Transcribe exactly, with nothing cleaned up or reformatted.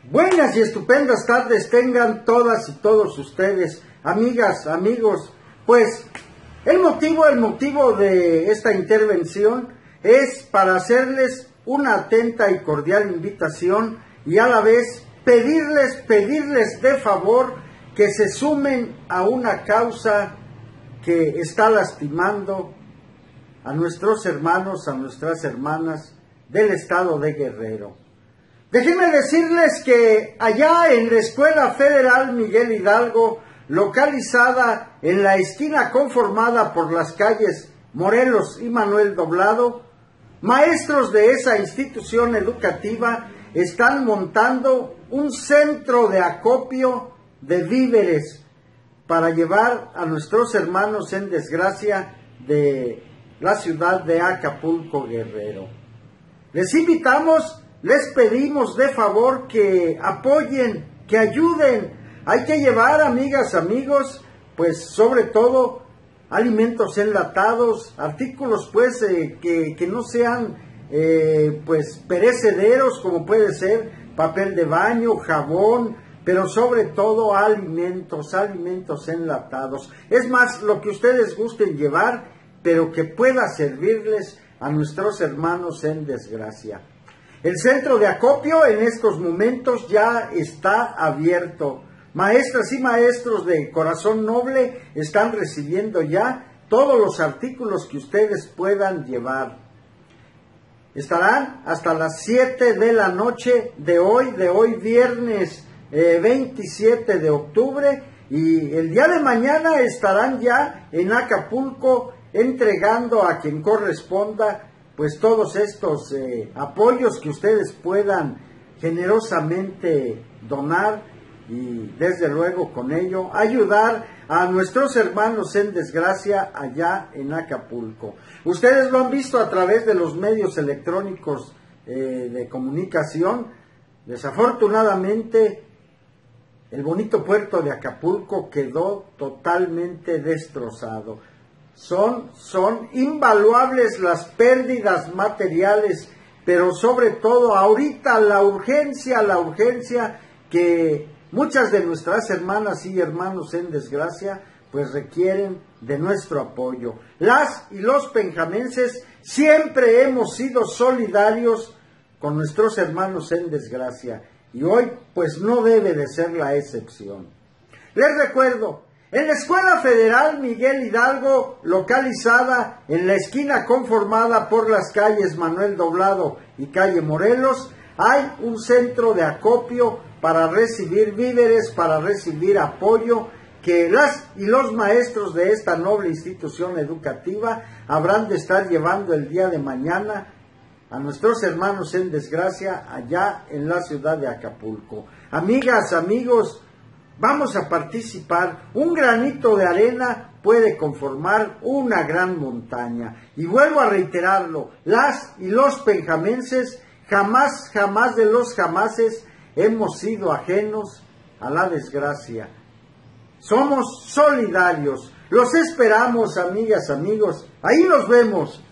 Buenas y estupendas tardes tengan todas y todos ustedes, amigas, amigos. Pues el motivo, el motivo de esta intervención es para hacerles una atenta y cordial invitación y a la vez pedirles, pedirles de favor que se sumen a una causa que está lastimando a nuestros hermanos, a nuestras hermanas del estado de Guerrero. Déjenme decirles que allá en la Escuela Federal Miguel Hidalgo, localizada en la esquina conformada por las calles Morelos y Manuel Doblado, maestros de esa institución educativa están montando un centro de acopio de víveres para llevar a nuestros hermanos en desgracia de la ciudad de Acapulco, Guerrero. Les invitamos, les pedimos de favor que apoyen, que ayuden. Hay que llevar, amigas, amigos, pues sobre todo alimentos enlatados, artículos pues eh, que, que no sean eh, pues perecederos, como puede ser papel de baño, jabón, pero sobre todo alimentos, alimentos enlatados. Es más, lo que ustedes gusten llevar, pero que pueda servirles a nuestros hermanos en desgracia. El centro de acopio en estos momentos ya está abierto. Maestras y maestros de corazón noble están recibiendo ya todos los artículos que ustedes puedan llevar. Estarán hasta las siete de la noche de hoy, de hoy viernes eh, veintisiete de octubre, y el día de mañana estarán ya en Acapulco entregando a quien corresponda pues todos estos eh, apoyos que ustedes puedan generosamente donar y desde luego con ello ayudar a nuestros hermanos en desgracia allá en Acapulco. Ustedes lo han visto a través de los medios electrónicos eh, de comunicación. Desafortunadamente el bonito puerto de Acapulco quedó totalmente destrozado. Son, son invaluables las pérdidas materiales, pero sobre todo ahorita la urgencia, la urgencia que muchas de nuestras hermanas y hermanos en desgracia pues requieren de nuestro apoyo. Las y los penjamenses siempre hemos sido solidarios con nuestros hermanos en desgracia y hoy pues no debe de ser la excepción. Les recuerdo, en la Escuela Federal Miguel Hidalgo, localizada en la esquina conformada por las calles Manuel Doblado y calle Morelos, hay un centro de acopio para recibir víveres, para recibir apoyo, que las y los maestros de esta noble institución educativa habrán de estar llevando el día de mañana a nuestros hermanos en desgracia allá en la ciudad de Acapulco. Amigas, amigos, vamos a participar. Un granito de arena puede conformar una gran montaña. Y vuelvo a reiterarlo, las y los penjamenses jamás, jamás de los jamases hemos sido ajenos a la desgracia. Somos solidarios. Los esperamos, amigas, amigos. Ahí nos vemos.